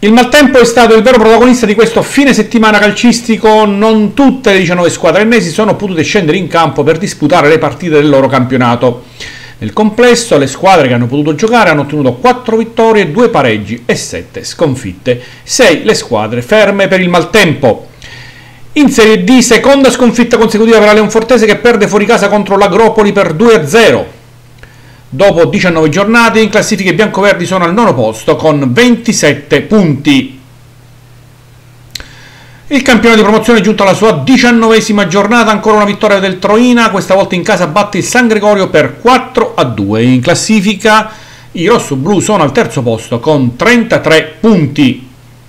Il maltempo è stato il vero protagonista di questo fine settimana calcistico. Non tutte le 19 squadre ennesi sono potute scendere in campo per disputare le partite del loro campionato. Nel complesso, le squadre che hanno potuto giocare hanno ottenuto 4 vittorie, 2 pareggi e 7 sconfitte. 6 le squadre ferme per il maltempo. In Serie D, seconda sconfitta consecutiva per la Leonfortese, che perde fuori casa contro l'Agropoli per 2-0. Dopo 19 giornate, in classifica i biancoverdi sono al 9° posto con 27 punti. Il campionato di promozione è giunto alla sua 19ª giornata, ancora una vittoria del Troina, questa volta in casa batte il San Gregorio per 4-2. In classifica i rossoblu sono al 3° posto con 33 punti.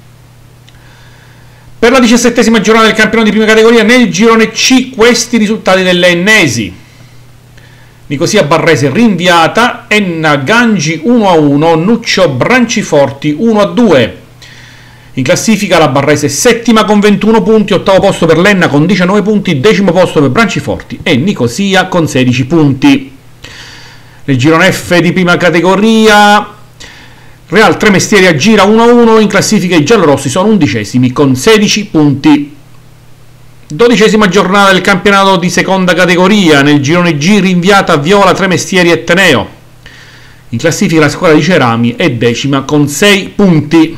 Per la 17ª giornata del campionato di prima categoria, nel girone C, questi risultati delle ennesi. Nicosia Barrese rinviata, Enna Gangi 1-1, Nuccio Branciforti 1-2. In classifica la Barrese è settima con 21 punti, 8° posto per l'Enna con 19 punti, 10° posto per Branciforti e Nicosia con 16 punti. Nel girone F di prima categoria, Real Tremestieri aggira 1-1, in classifica i giallorossi sono 11º con 16 punti. 12ª giornata del campionato di seconda categoria, nel girone G rinviata Viola Tremestieri e Teneo. In classifica la squadra di Cerami è 10ª con 6 punti.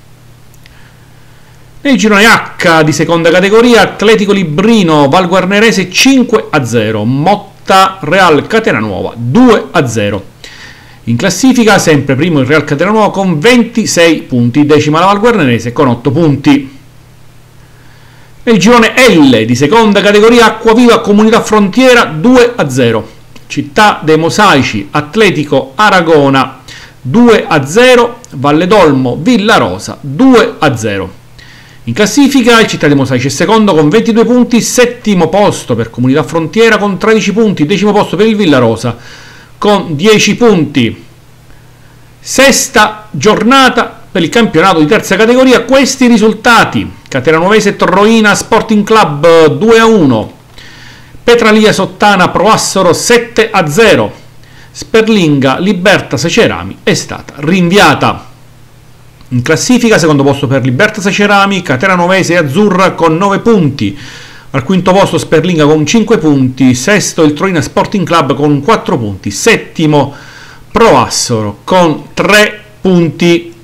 Nel girone H di seconda categoria, Atletico Librino Val Guarnerese 5-0, Motta Real Catenanuova 2-0. In classifica sempre primo il Real Catenanuova con 26 punti, 10ª la Val Guarnerese con 8 punti. Nel girone L di seconda categoria, Acquaviva Comunità Frontiera 2-0, Città dei Mosaici Atletico Aragona 2-0, Valle d'Olmo Villa Rosa 2-0. In classifica il Città dei Mosaici è secondo con 22 punti, 7° posto per Comunità Frontiera con 13 punti, 10° posto per il Villa Rosa con 10 punti. Sesta giornata per il campionato di terza categoria, questi risultati: Catenanuovese Torroina Sporting Club 2-1, Petralia Sottana Proassoro 7-0, Sperlinga Libertas Cerami è stata rinviata. In classifica secondo posto per Libertas Cerami, Catenanuovese e Azzurra con 9 punti, al 5° posto Sperlinga con 5 punti, 6° il Troina Sporting Club con 4 punti, 7° Proassoro con 3 punti.